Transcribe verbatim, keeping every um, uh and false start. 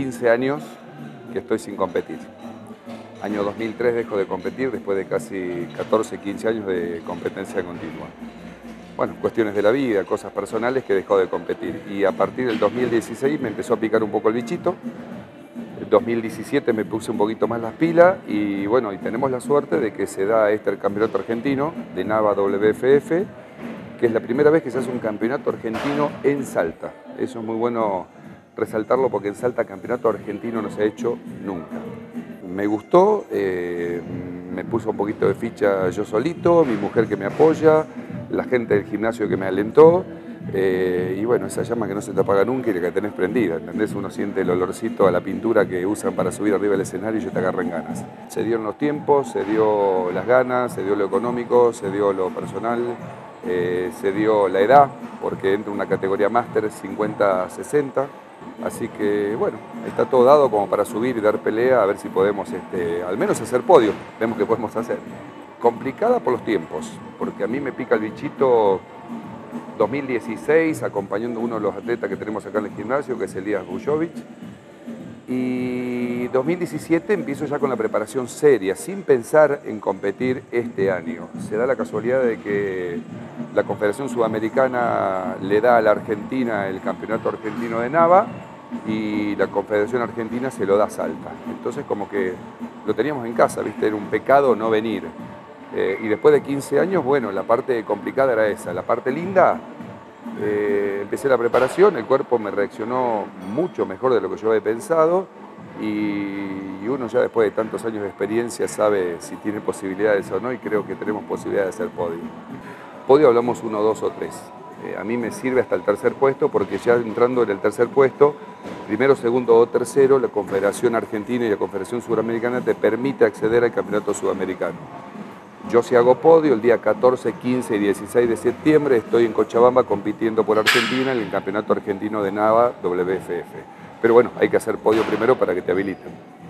quince años que estoy sin competir. Año dos mil tres dejo de competir después de casi catorce, quince años de competencia continua. Bueno, cuestiones de la vida, cosas personales que dejó de competir. Y a partir del dos mil dieciséis me empezó a picar un poco el bichito. En dos mil diecisiete me puse un poquito más las pilas y bueno, y tenemos la suerte de que se da este el campeonato argentino de Nava W F F, que es la primera vez que se hace un campeonato argentino en Salta. Eso es muy bueno resaltarlo porque en Salta campeonato argentino no se ha hecho nunca. Me gustó, eh, me puso un poquito de ficha yo solito, mi mujer que me apoya, la gente del gimnasio que me alentó, eh, y bueno, esa llama que no se te apaga nunca y la que tenés prendida, ¿entendés? Uno siente el olorcito a la pintura que usan para subir arriba del escenario y yo te agarran ganas. Se dieron los tiempos, se dio las ganas, se dio lo económico, se dio lo personal, eh, se dio la edad, porque entra una categoría máster cincuenta sesenta. Así que bueno, está todo dado como para subir y dar pelea, a ver si podemos este, al menos hacer podio, vemos que podemos hacer. Complicada por los tiempos, porque a mí me pica el bichito dos mil dieciséis, acompañando a uno de los atletas que tenemos acá en el gimnasio, que es Elías Bujovic, y dos mil diecisiete empiezo ya con la preparación seria, sin pensar en competir este año. Se da la casualidad de que la Confederación Sudamericana le da a la Argentina el Campeonato Argentino de Nava y la Confederación Argentina se lo da a Salta. Entonces como que lo teníamos en casa, ¿viste? Era un pecado no venir. Eh, y después de quince años, bueno, la parte complicada era esa. La parte linda, eh, empecé la preparación, el cuerpo me reaccionó mucho mejor de lo que yo había pensado y, y uno ya después de tantos años de experiencia sabe si tiene posibilidades o no y creo que tenemos posibilidad de hacer podio. Podio hablamos uno, dos o tres. Eh, a mí me sirve hasta el tercer puesto porque ya entrando en el tercer puesto, primero, segundo o tercero, la Confederación Argentina y la Confederación Suramericana te permite acceder al Campeonato Sudamericano. Yo si hago podio, el día catorce, quince y dieciséis de septiembre estoy en Cochabamba compitiendo por Argentina en el Campeonato Argentino de Nava W F F. Pero bueno, hay que hacer podio primero para que te habiliten.